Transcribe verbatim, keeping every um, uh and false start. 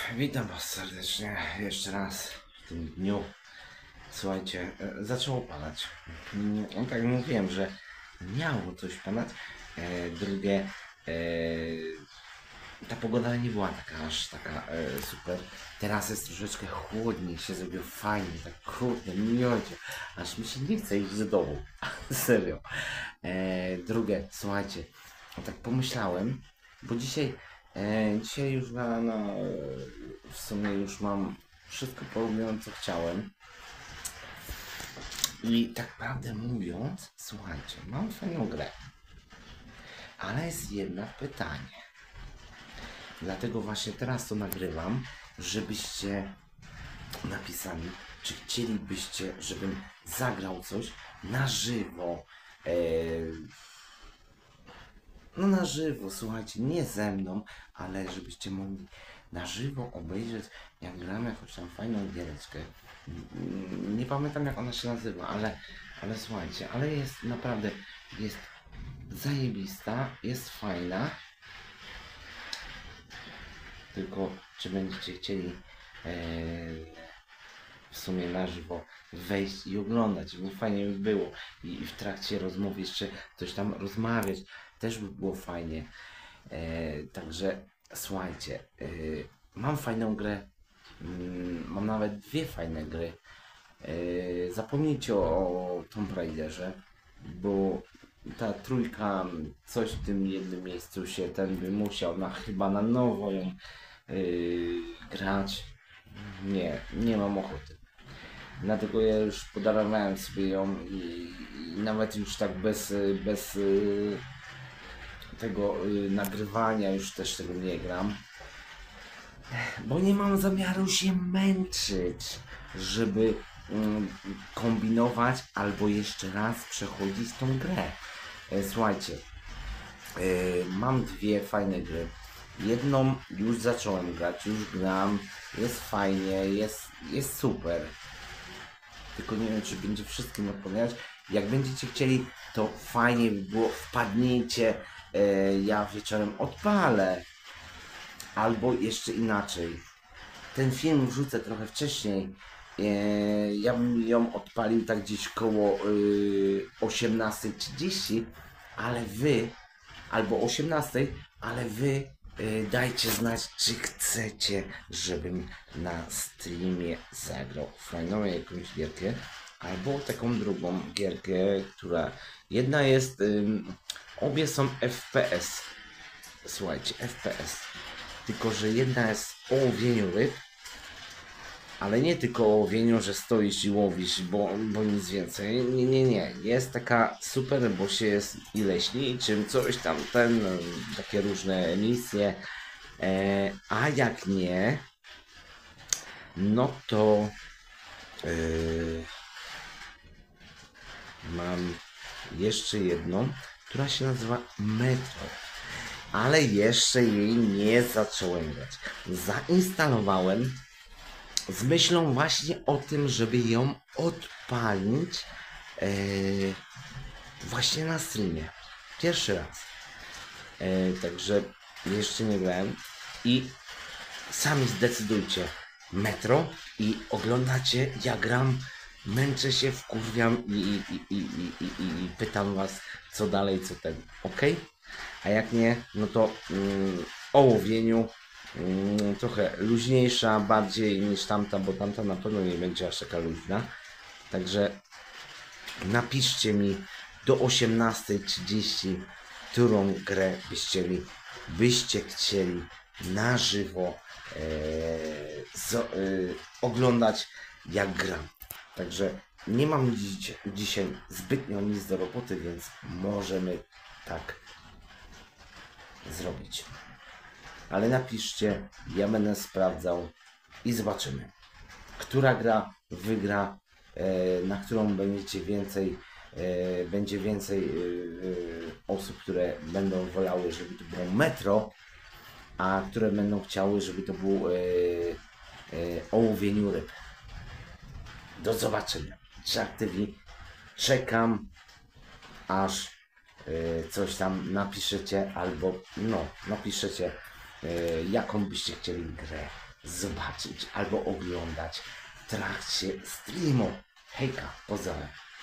Witam Was serdecznie jeszcze raz w tym dniu. Słuchajcie, e, zaczęło padać. Mm, no tak jak mówiłem, że miało coś padać. E, drugie, e, ta pogoda nie była taka aż taka e, super. Teraz jest troszeczkę chłodniej, się zrobiło fajnie, tak kurde, miodzie. Aż mi się nie chce iść do domu. Serio. E, drugie, słuchajcie, no tak pomyślałem, bo dzisiaj, e, dzisiaj już na, na, w sumie już mam wszystko porobione, co chciałem. I tak prawdę mówiąc, słuchajcie, mam fajną grę, ale jest jedno pytanie. Dlatego właśnie teraz to nagrywam, żebyście napisali, czy chcielibyście, żebym zagrał coś na żywo. E, no na żywo, słuchajcie, nie ze mną, ale żebyście mogli na żywo obejrzeć, jak gramy jakąś tam fajną giereczkę. Mm, Nie pamiętam jak ona się nazywa, ale, ale słuchajcie, ale jest naprawdę, jest zajebista, jest fajna. Tylko czy będziecie chcieli e, w sumie na żywo wejść i oglądać, bo fajnie by było. I, i w trakcie rozmowy jeszcze coś tam rozmawiać, też by było fajnie. E, także słuchajcie, e, mam fajną grę, mm, mam nawet dwie fajne gry. E, zapomnijcie o, o Tomb Raiderze, bo ta trójka, coś w tym jednym miejscu się ten by musiał na, chyba na nowo ją yy, grać. Nie, nie mam ochoty. Dlatego ja już podarowałem sobie ją i, i nawet już tak bez, y, bez yy, tego yy, nagrywania już też tego nie gram. Bo nie mam zamiaru się męczyć, żeby mm, kombinować albo jeszcze raz przechodzić tą grę. E, słuchajcie, e, mam dwie fajne gry. Jedną już zacząłem grać, już gram, jest fajnie, jest, jest super. Tylko nie wiem, czy będzie wszystkim odpowiadać. Jak będziecie chcieli, to fajnie by było, wpadnijcie, e, ja wieczorem odpalę. Albo jeszcze inaczej. Ten film wrzucę trochę wcześniej. E, ja bym ją odpalił tak gdzieś koło y, osiemnasta trzydzieści, ale wy, albo osiemnasta, ale wy y, dajcie znać, czy chcecie, żebym na streamie zagrał fajną jakąś gierkę, albo taką drugą gierkę, która jedna jest, y, obie są F P S. Słuchajcie, F P S. Tylko że jedna jest o łowieniu ryb, ale nie tylko o łowieniu, że stoisz i łowisz, bo, bo nic więcej. Nie, nie, nie. Jest taka super, bo się jest i leśniczym, coś tam, ten, takie różne misje. E, a jak nie, no to yy, mam jeszcze jedną, która się nazywa Metro. Ale jeszcze jej nie zacząłem grać. Zainstalowałem z myślą właśnie o tym, żeby ją odpalić e, właśnie na streamie. Pierwszy raz. E, także jeszcze nie grałem. I sami zdecydujcie. Metro i oglądacie, ja gram, męczę się, wkurwiam i, i, i, i, i, i, i pytam was, co dalej, co ten. Ok? A jak nie, no to mm, o łowieniu mm, trochę luźniejsza bardziej niż tamta, bo tamta na pewno nie będzie aż taka luźna. Także napiszcie mi do osiemnasta trzydzieści, którą grę byście chcieli, byście chcieli na żywo e, z, e, oglądać, jak gram. Także nie mam dziś, dzisiaj zbytnio nic do roboty, więc możemy tak zrobić. Ale napiszcie, ja będę sprawdzał i zobaczymy, która gra wygra, e, na którą będziecie więcej, e, będzie więcej e, osób, które będą wolały, żeby to było Metro, a które będą chciały, żeby to było e, e, o łowieniu ryb. Do zobaczenia. Jack T V. Czekam, aż y, coś tam napiszecie, albo no, napiszecie, y, jaką byście chcieli grę. zobaczyć albo oglądać w trakcie streamu. Hejka, pozdrawiam.